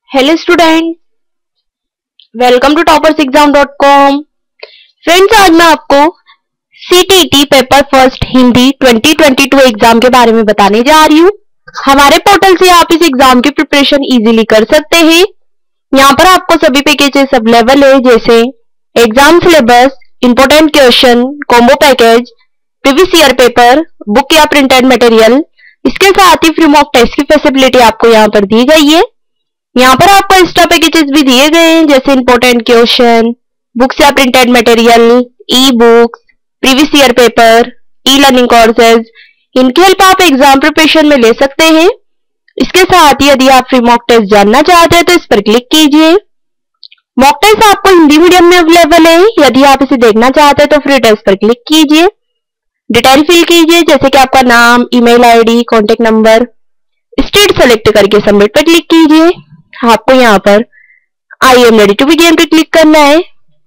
Hello student, welcome to toppersexam.com। Friends, आज मैं आपको CTET paper first Hindi 2022 exam के बारे में बताने जा रही हूँ। हमारे पोर्टल से आप इस एग्जाम की प्रिपरेशन इजीली कर सकते हैं। यहाँ पर आपको सभी पैकेजेस अवेलेबल है, जैसे exam syllabus, important question, combo package, previous year paper, book या प्रिंटेड मटेरियल। इसके साथ ही फ्री मॉक टेस्ट की फैसिलिटी आपको यहाँ पर दी गई है। यहाँ पर आपको एक्स्ट्रा पैकेजेस भी दिए गए हैं, जैसे इंपोर्टेंट क्वेश्चन, बुक्स या printed material, e books, previous year paper, e learning courses. इनकी हेल्प आप एग्जाम प्रिपरेशन में ले सकते हैं। इसके साथ ही यदि आप फ्री मॉक टेस्ट जानना चाहते हैं तो इस पर क्लिक कीजिए। मॉक टेस्ट आपको हिंदी मीडियम में अवेलेबल है। यदि आप इसे देखना चाहते हैं तो फ्री टेस्ट पर क्लिक कीजिए। डिटेल फिल कीजिए, जैसे कि आपका नाम, email ID, contact number. State select करके सबमिट पर क्लिक कीजिए। आपको यहाँ पर I am ready to begin पे क्लिक करना है।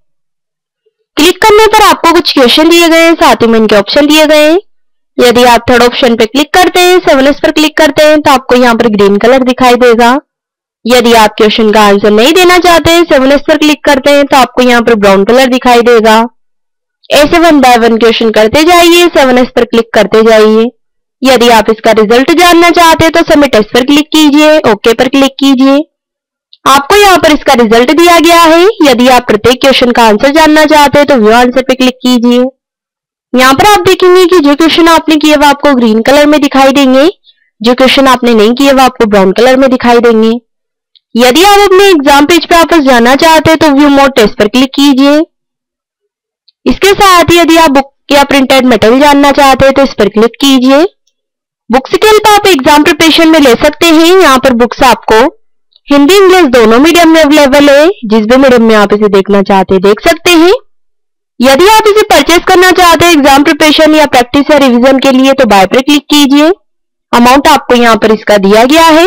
क्लिक करने पर आपको कुछ क्वेश्चन दिए गए हैं, साथ ही में इनके ऑप्शन दिए गए हैं। यदि आप थर्ड ऑप्शन पे क्लिक करते हैं, 7S पर क्लिक करते हैं, तो आपको यहाँ पर ग्रीन कलर दिखाई देगा। यदि आप क्वेश्चन का आंसर नहीं देना चाहते हैं, 7S पर क्लिक करते हैं, तो आपको यहाँ पर ब्राउन कलर दिखाई देगा। ऐसे 1 बाय 1 क्वेश्चन करते जाइए, 7S पर क्लिक करते जाइए। यदि आप इसका रिजल्ट जानना चाहते हैं तो सबमिट एस पर क्लिक कीजिए, ओके पर क्लिक कीजिए। आपको यहाँ पर इसका रिजल्ट दिया गया है। यदि आप प्रत्येक क्वेश्चन का आंसर जानना चाहते हैं तो व्यू आंसर पे क्लिक कीजिए। यहाँ पर आप देखेंगे कि जो क्वेश्चन आपने किए वो आपको ग्रीन कलर में दिखाई देंगे, जो क्वेश्चन आपने नहीं किए वो आपको ब्राउन कलर में दिखाई देंगे। यदि आप अपने एग्जाम पेज पे वापस जाना चाहते हैं तो व्यू मोर टेस्ट पर क्लिक कीजिए। इसके साथ ही यदि आप बुक या प्रिंटेड मटेरियल जानना चाहते हैं तो इस पर क्लिक कीजिए। बुक्स के हेल्प आप एग्जाम प्रिपरेशन में ले सकते हैं। यहाँ पर बुक्स आपको हिंदी इंग्लिश दोनों मीडियम में अवेलेबल है। जिस भी मीडियम में आप इसे देखना चाहते हैं देख सकते हैं। यदि आप इसे परचेस करना चाहते हैं एग्जाम प्रिपरेशन या प्रैक्टिस या रिवीजन के लिए तो बाय पर क्लिक कीजिए। अमाउंट आपको यहाँ पर इसका दिया गया है।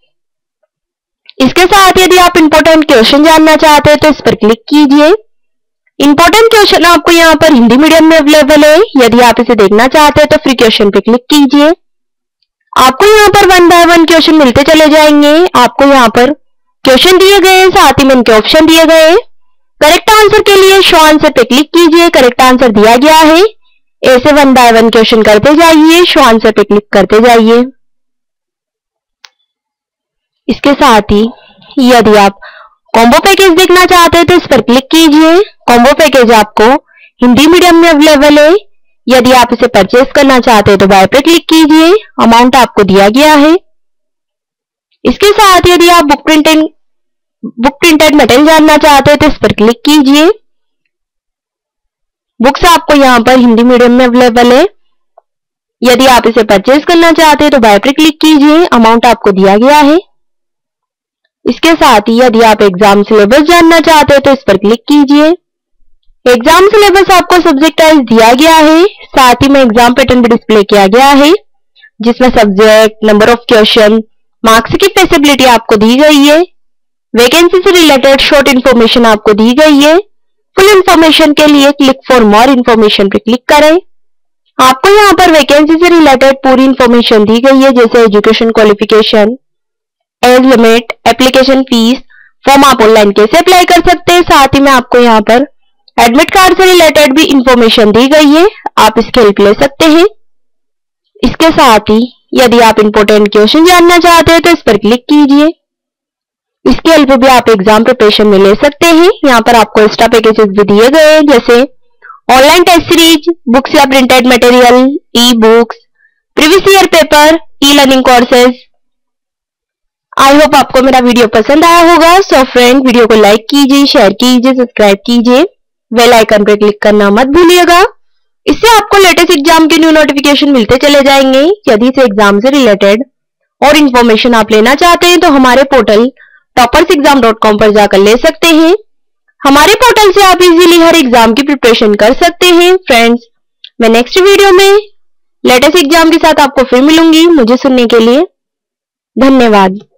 इसके साथ यदि आप इंपोर्टेंट क्वेश्चन जानना चाहते हैं तो इस पर क्लिक कीजिए। इंपोर्टेंट क्वेश्चन आपको यहाँ पर हिंदी मीडियम में अवेलेबल है। यदि आप इसे देखना चाहते हैं तो फ्री क्वेश्चन पे क्लिक कीजिए। आपको यहाँ पर 1 बाय 1 क्वेश्चन मिलते चले जाएंगे। आपको यहाँ पर क्वेश्चन दिए गए हैं, साथ ही में इनके ऑप्शन दिए गए हैं। करेक्ट आंसर के लिए शो आंसर पे क्लिक कीजिए। करेक्ट आंसर दिया गया है। ऐसे 1 बाय 1 क्वेश्चन करते जाइए, शो आंसर पे क्लिक करते जाइए। इसके साथ ही यदि आप कॉम्बो पैकेज देखना चाहते हैं तो इस पर क्लिक कीजिए। कॉम्बो पैकेज आपको हिंदी मीडियम में अवेलेबल है। यदि आप इसे परचेस करना चाहते हैं तो बाय पर क्लिक कीजिए। अमाउंट आपको दिया गया है। इसके साथ यदि आप बुक प्रिंटेड मटेरियल जानना चाहते हैं तो इस पर क्लिक कीजिए। बुक्स आपको यहाँ पर हिंदी मीडियम में अवेलेबल है। यदि आप इसे परचेस करना चाहते हैं तो बाय पर क्लिक कीजिए। अमाउंट आपको दिया गया है। इसके साथ ही यदि आप एग्जाम सिलेबस जानना चाहते हैं तो इस पर क्लिक कीजिए। एग्जाम सिलेबस आपको सब्जेक्ट वाइज दिया गया है। साथ ही में एग्जाम पैटर्न भी डिस्प्ले किया गया है, जिसमें subject, number of question, marks की फैसिलिटी आपको दी गई है। वैकेंसी से रिलेटेड शॉर्ट इन्फॉर्मेशन आपको दी गई है। फुल इन्फॉर्मेशन के लिए क्लिक फॉर मोर इन्फॉर्मेशन पर क्लिक करें। आपको यहाँ पर वैकेंसी से रिलेटेड पूरी इन्फॉर्मेशन दी गई है, जैसे education qualification, age limit, application fees, form आप ऑनलाइन कैसे अप्लाई कर सकते हैं। साथ ही में आपको यहाँ पर एडमिट कार्ड से रिलेटेड भी इंफॉर्मेशन दी गई है, आप इसकी हेल्प ले सकते हैं। इसके साथ ही यदि आप इंपोर्टेंट क्वेश्चन जानना चाहते हैं तो इस पर क्लिक कीजिए। इसकी हेल्प भी आप एग्जाम प्रिपरेशन में ले सकते हैं। यहाँ पर आपको एक्स्ट्रा पैकेजेस भी दिए गए हैं, जैसे ऑनलाइन टेस्ट सीरीज, बुक्स या printed material, e books, previous year paper, e learning courses. I hope आपको मेरा वीडियो पसंद आया होगा। सो फ्रेंड, वीडियो को लाइक कीजिए, शेयर कीजिए, सब्सक्राइब कीजिए, बेल आइकन पर क्लिक करना मत भूलिएगा। इससे आपको लेटेस्ट एग्जाम के न्यू नोटिफिकेशन मिलते चले जाएंगे। यदि इस एग्जाम से रिलेटेड और इन्फॉर्मेशन आप लेना चाहते हैं तो हमारे पोर्टल toppersexam.com पर जाकर ले सकते हैं। हमारे पोर्टल से आप इजीली हर एग्जाम की प्रिपरेशन कर सकते हैं। फ्रेंड्स, मैं नेक्स्ट वीडियो में लेटेस्ट एग्जाम के साथ आपको फिर मिलूंगी। मुझे सुनने के लिए धन्यवाद।